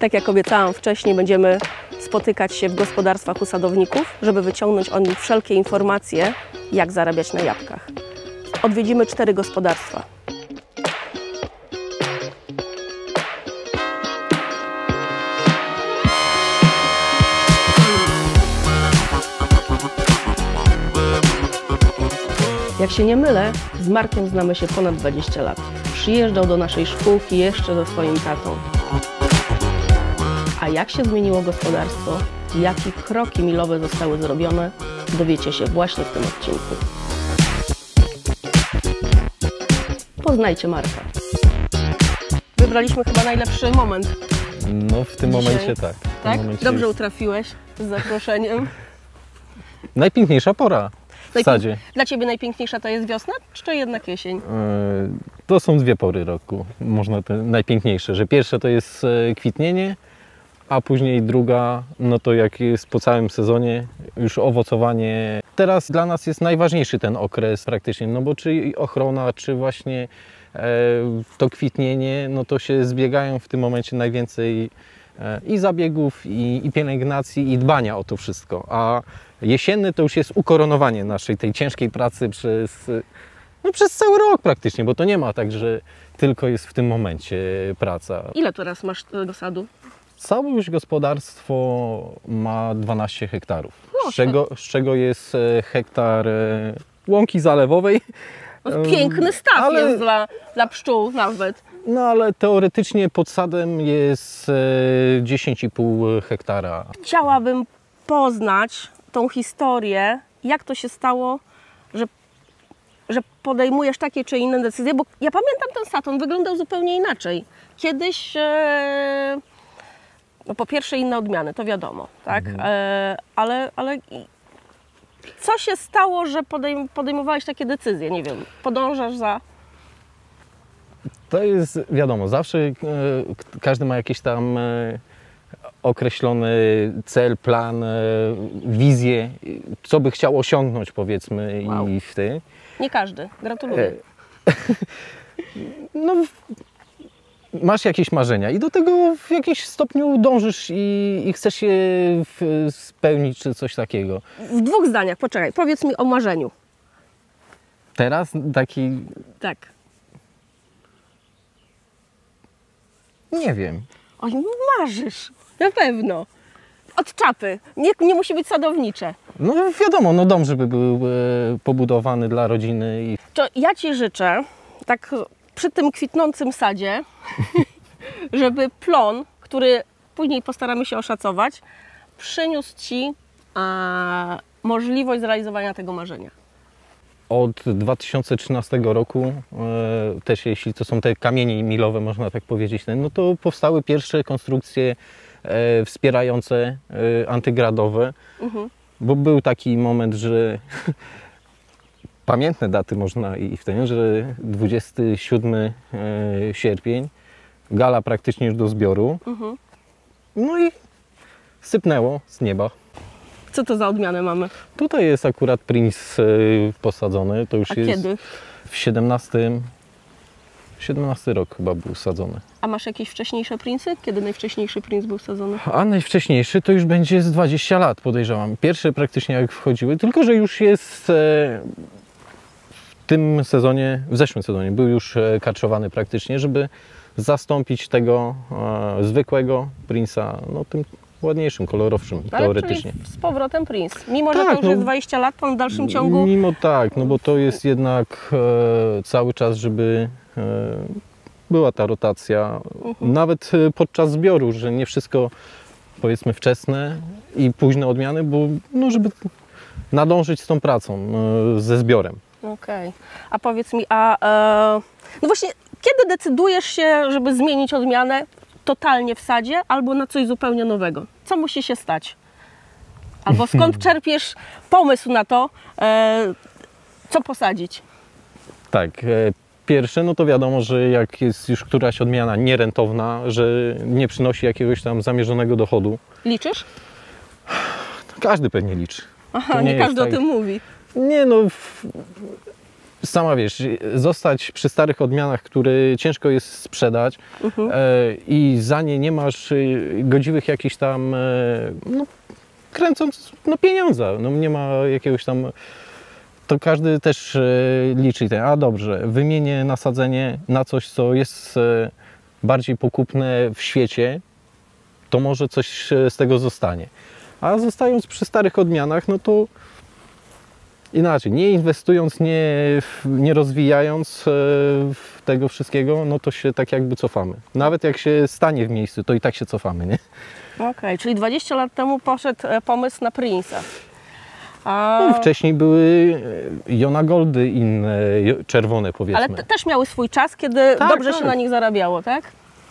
Tak jak obiecałam wcześniej, będziemy spotykać się w gospodarstwach u sadowników, żeby wyciągnąć od nich wszelkie informacje, jak zarabiać na jabłkach. Odwiedzimy 4 gospodarstwa. Jak się nie mylę, z Markiem znamy się ponad 20 lat. Przyjeżdżał do naszej szkółki jeszcze ze swoim tatą. A jak się zmieniło gospodarstwo, jakie kroki milowe zostały zrobione, dowiecie się właśnie w tym odcinku. Poznajcie Marka. Wybraliśmy chyba najlepszy moment. No w tym momencie tak. Tak? Dobrze utrafiłeś z zaproszeniem. Najpiękniejsza pora w sadzie. Dla Ciebie najpiękniejsza to jest wiosna, czy jednak jesień? To są 2 pory roku, można te najpiękniejsze, że pierwsze to jest kwitnienie, a później druga, no to jak jest po całym sezonie już owocowanie. Teraz dla nas jest najważniejszy ten okres praktycznie, no bo czy ochrona, czy właśnie to kwitnienie, no to się zbiegają w tym momencie najwięcej i zabiegów, i pielęgnacji, i dbania o to wszystko. A jesienny to już jest ukoronowanie naszej tej ciężkiej pracy przez cały rok praktycznie, bo to nie ma tak, że tylko jest w tym momencie praca. Ile teraz masz do sadu? Całe gospodarstwo ma 12 hektarów, z czego jest hektar łąki zalewowej. Piękny staw jest dla pszczół nawet. No ale teoretycznie pod sadem jest 10,5 hektara. Chciałabym poznać tą historię, jak to się stało, że podejmujesz takie czy inne decyzje, bo ja pamiętam ten sad, on wyglądał zupełnie inaczej. Kiedyś, no po pierwsze inne odmiany, to wiadomo, tak? Ale co się stało, że podejmowałeś takie decyzje? Nie wiem, podążasz za... To jest wiadomo, zawsze każdy ma jakiś tam określony cel, plan, wizję, co by chciał osiągnąć, powiedzmy. Wow. I w tym. Nie każdy, gratuluję. No, masz jakieś marzenia i do tego w jakimś stopniu dążysz i chcesz je spełnić, czy coś takiego. W 2 zdaniach, poczekaj, powiedz mi o marzeniu. Teraz taki... Tak. Nie wiem. Oj, marzysz, na pewno. Od czapy, nie musi być sadownicze. No wiadomo, no dom, żeby był pobudowany dla rodziny. To ja Ci życzę, tak przy tym kwitnącym sadzie, żeby plon, który później postaramy się oszacować, przyniósł Ci możliwość zrealizowania tego marzenia. Od 2013 roku, też jeśli to są te kamienie milowe, można tak powiedzieć, no to powstały pierwsze konstrukcje wspierające, antygradowe, bo był taki moment, że pamiętne daty można i wtedy, że 27 sierpień, gala praktycznie już do zbioru, no i sypnęło z nieba. Co to za odmianę mamy? Tutaj jest akurat Prince posadzony, to już jest kiedy? W 17 rok chyba był sadzony. A masz jakieś wcześniejsze Prince'y? Kiedy najwcześniejszy Prince był sadzony? A najwcześniejszy to już będzie z 20 lat, podejrzewam. Pierwsze praktycznie jak wchodziły, tylko że już jest w tym sezonie, w zeszłym sezonie był już karczowany praktycznie, żeby zastąpić tego zwykłego Prince'a, no tym ładniejszym, kolorowszym, teoretycznie. Czyli z powrotem Prince. Mimo, że to już jest 20 lat, to w dalszym ciągu... Mimo tak, no bo to jest jednak cały czas, żeby była ta rotacja, nawet podczas zbioru, że nie wszystko, powiedzmy, wczesne i późne odmiany, bo no, żeby nadążyć z tą pracą, ze zbiorem. Okej. A powiedz mi, no właśnie, kiedy decydujesz się, żeby zmienić odmianę totalnie w sadzie, albo na coś zupełnie nowego? Co musi się stać? Albo skąd czerpiesz pomysł na to, co posadzić? Tak, pierwsze, no to wiadomo, że jak jest już któraś odmiana nierentowna, że nie przynosi jakiegoś tam zamierzonego dochodu. Liczysz? Każdy pewnie liczy. Aha, nie każdy o tym mówi. Nie no, sama wiesz, zostać przy starych odmianach, które ciężko jest sprzedać i za nie nie masz godziwych jakichś tam, no, kręcąc pieniądza, no nie ma jakiegoś tam, to każdy też liczy ten, a dobrze, wymienię nasadzenie na coś, co jest bardziej pokupne w świecie, to może coś z tego zostanie. A zostając przy starych odmianach, no to inaczej, nie inwestując, nie rozwijając tego wszystkiego, no to się tak jakby cofamy. Nawet jak się stanie w miejscu, to i tak się cofamy, nie? Okej, czyli 20 lat temu poszedł pomysł na Prince'a. No, wcześniej były Jona Goldy inne, czerwone powiedzmy. Ale też miały swój czas, kiedy Tak, dobrze tak. się na nich zarabiało, tak?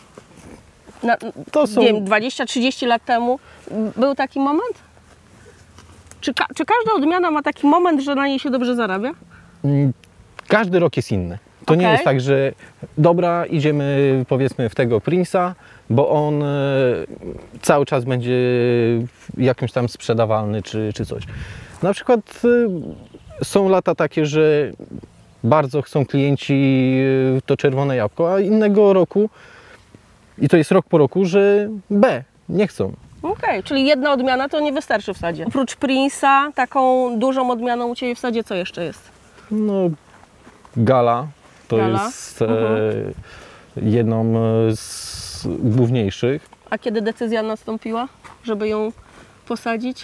To są... Nie wiem, 20-30 lat temu był taki moment? Czy każda odmiana ma taki moment, że na niej się dobrze zarabia? Każdy rok jest inny. To nie Okej. jest tak, że dobra, idziemy powiedzmy w tego Prince'a, bo on cały czas będzie jakimś tam sprzedawalny czy coś. Na przykład są lata takie, że bardzo chcą klienci to czerwone jabłko, a innego roku, i to jest rok po roku, że B, nie chcą. Okej, czyli jedna odmiana to nie wystarczy w sadzie. Oprócz Prince'a, taką dużą odmianą u Ciebie w sadzie co jeszcze jest? No, Gala to Gala. jest jedną z główniejszych. A kiedy decyzja nastąpiła, żeby ją posadzić?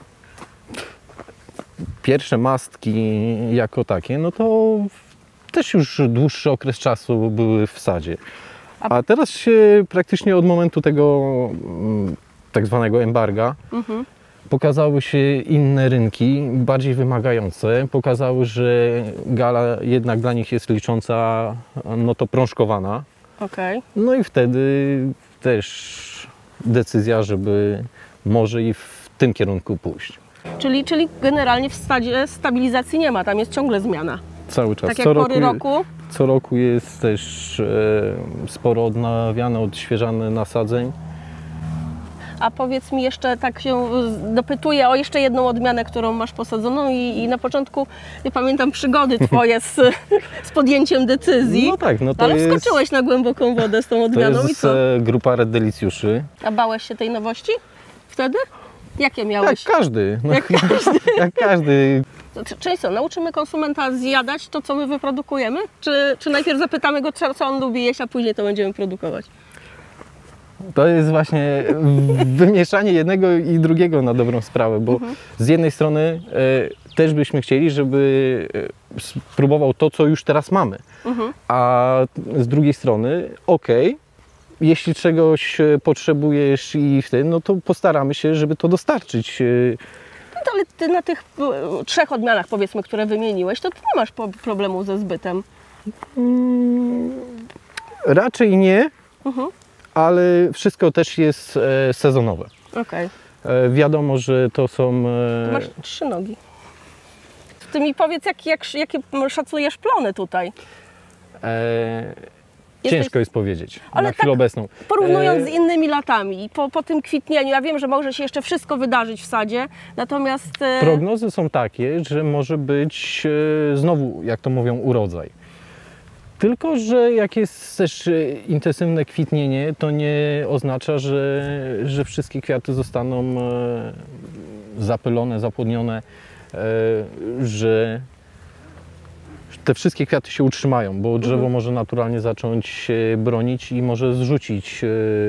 Pierwsze mastki jako takie, no to też już dłuższy okres czasu były w sadzie. A teraz się praktycznie od momentu tego tak zwanego embarga pokazały się inne rynki, bardziej wymagające. Pokazały, że Gala jednak dla nich jest licząca, no to prążkowana. Okej. No i wtedy też decyzja, żeby może i w tym kierunku pójść. Czyli generalnie w sadzie stabilizacji nie ma, tam jest ciągle zmiana. Cały czas. Tak jak pory roku. Co roku jest też sporo odnawiane, odświeżane nasadzeń. A powiedz mi jeszcze, tak się dopytuję o jeszcze jedną odmianę, którą masz posadzoną i na początku, nie pamiętam, przygody Twoje z podjęciem decyzji. No tak, no to Ale jest, wskoczyłeś na głęboką wodę z tą to odmianą i jest co? grupa Red Delicjuszy. A bałeś się tej nowości wtedy? Jakie Jak miałeś? każdy. No, Jak każdy. jak każdy. Czyli co, nauczymy konsumenta zjadać to, co my wyprodukujemy? Czy najpierw zapytamy go, co on lubi jeść, a później to będziemy produkować? To jest właśnie wymieszanie jednego i drugiego na dobrą sprawę, bo z jednej strony też byśmy chcieli, żeby spróbował to, co już teraz mamy, a z drugiej strony, jeśli czegoś potrzebujesz i wtedy, no to postaramy się, żeby to dostarczyć. No to ale ty na tych 3 odmianach, powiedzmy, które wymieniłeś, to ty nie masz problemu ze zbytem. Raczej nie, ale wszystko też jest sezonowe. Okej. Wiadomo, że to są... Masz 3 nogi. Ty mi powiedz, jakie szacujesz plony tutaj? Ciężko jest powiedzieć Ale na tak chwilę obecną. Porównując z innymi latami, po tym kwitnieniu, ja wiem, że może się jeszcze wszystko wydarzyć w sadzie, natomiast... Prognozy są takie, że może być znowu, jak to mówią, urodzaj. Tylko że jak jest też intensywne kwitnienie, to nie oznacza, że wszystkie kwiaty zostaną zapylone, zapłodnione, że te wszystkie kwiaty się utrzymają, bo drzewo może naturalnie zacząć się bronić i może zrzucić.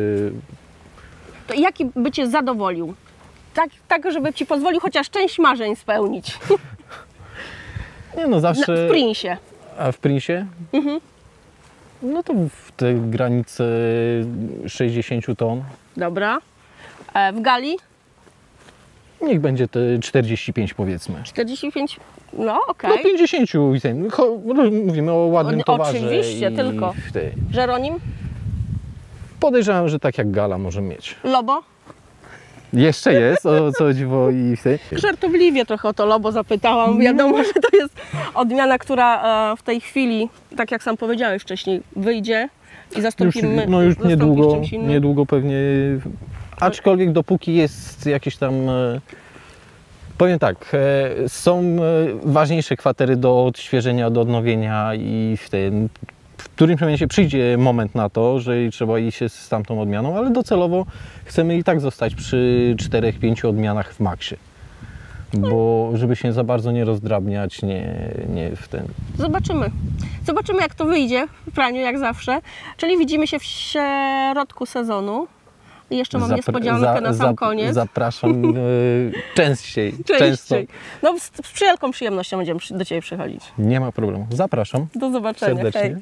To jaki by Cię zadowolił? Tak, żeby Ci pozwolił chociaż część marzeń spełnić. Nie no, zawsze... W Prince'ie. A w Prince'ie? No to w te granice 60 ton. Dobra. W Gali? Niech będzie te 45 powiedzmy. 45? No, okej. No 50 i ten. Mówimy o ładnym towarze. Oczywiście, tylko. Żeronim? Podejrzewam, że tak jak Gala może mieć. Lobo? Jeszcze jest, o co dziwo i Żartobliwie trochę o to Lobo zapytałam. Wiadomo, że to jest odmiana, która w tej chwili, tak jak sam powiedziałeś wcześniej, wyjdzie i zastąpimy już niedługo, czymś innym. niedługo pewnie. Aczkolwiek dopóki jest jakiś tam Powiem tak, są ważniejsze kwatery do odświeżenia, do odnowienia i w którymś momencie przyjdzie moment na to, że trzeba iść się z tamtą odmianą, ale docelowo chcemy i tak zostać przy 4-5 odmianach w maksie. Bo żeby się za bardzo nie rozdrabniać, nie w ten... Zobaczymy. Zobaczymy, jak to wyjdzie w praniu, jak zawsze. Czyli widzimy się w środku sezonu. I jeszcze mam niespodziankę na sam koniec. Zapraszam częściej. Często. No, z wielką przyjemnością będziemy do Ciebie przychodzić. Nie ma problemu. Zapraszam. Do zobaczenia. Serdecznie. Hej.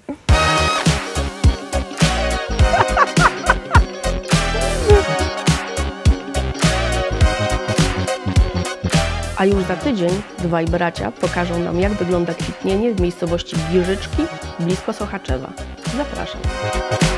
A już za tydzień dwaj bracia pokażą nam, jak wygląda kwitnienie w miejscowości Giżyczki blisko Sochaczewa. Zapraszam.